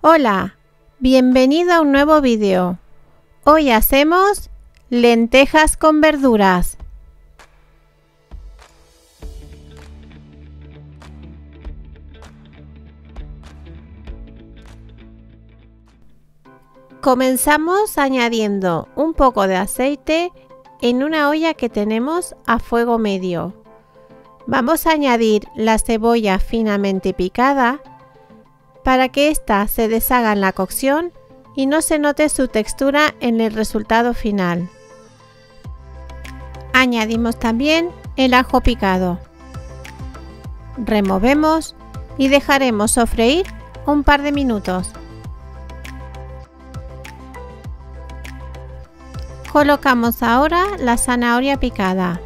Hola, bienvenido a un nuevo vídeo. Hoy hacemos lentejas con verduras. Comenzamos añadiendo un poco de aceite en una olla que tenemos a fuego medio. Vamos a añadir la cebolla finamente picada para que ésta se deshaga en la cocción y no se note su textura en el resultado final. Añadimos también el ajo picado. Removemos y dejaremos sofreír un par de minutos. Colocamos ahora la zanahoria picada.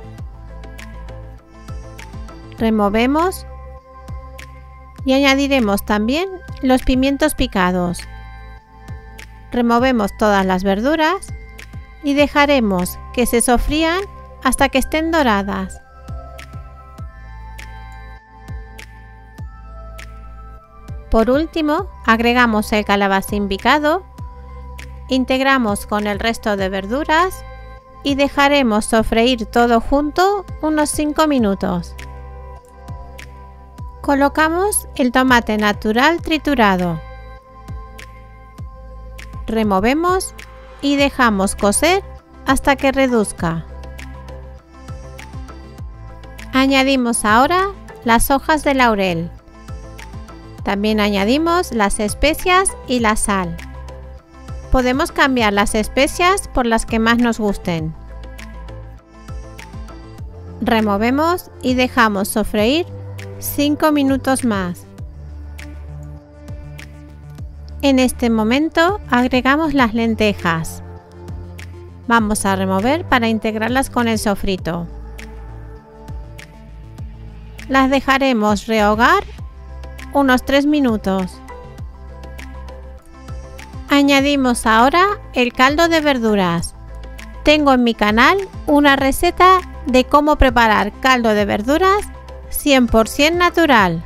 Removemos y añadiremos también los pimientos picados. Removemos todas las verduras y dejaremos que se sofrían hasta que estén doradas. Por último, agregamos el calabacín picado, integramos con el resto de verduras y dejaremos sofreír todo junto unos 5 minutos. Colocamos el tomate natural triturado. Removemos y dejamos cocer hasta que reduzca. Añadimos ahora las hojas de laurel. También añadimos las especias y la sal. Podemos cambiar las especias por las que más nos gusten. Removemos y dejamos sofreír 5 minutos más. En este momento agregamos las lentejas. Vamos a remover para integrarlas con el sofrito. Las dejaremos rehogar unos 3 minutos. Añadimos ahora el caldo de verduras. Tengo en mi canal una receta de cómo preparar caldo de verduras 100% natural.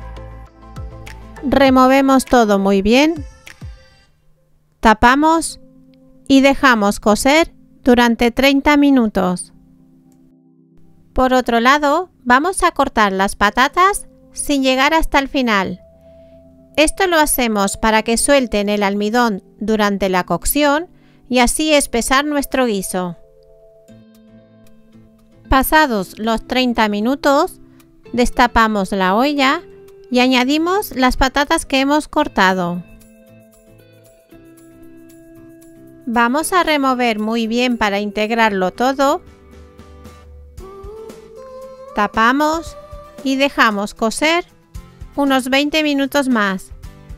Removemos todo muy bien, tapamos y dejamos cocer durante 30 minutos. Por otro lado, vamos a cortar las patatas sin llegar hasta el final. Esto lo hacemos para que suelten el almidón durante la cocción y así espesar nuestro guiso. Pasados los 30 minutos, destapamos la olla y añadimos las patatas que hemos cortado. Vamos a remover muy bien para integrarlo todo. Tapamos y dejamos cocer unos 20 minutos más.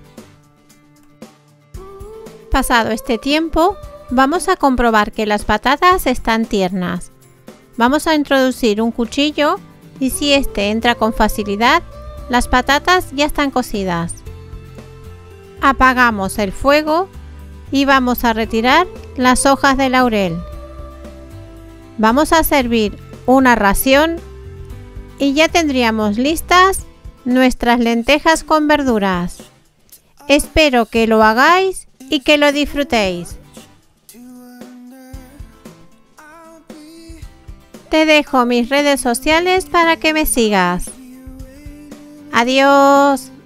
Pasado este tiempo, vamos a comprobar que las patatas están tiernas. Vamos a introducir un cuchillo y si este entra con facilidad, las patatas ya están cocidas. Apagamos el fuego y vamos a retirar las hojas de laurel. Vamos a servir una ración y ya tendríamos listas nuestras lentejas con verduras. Espero que lo hagáis y que lo disfrutéis. Te dejo mis redes sociales para que me sigas. Adiós.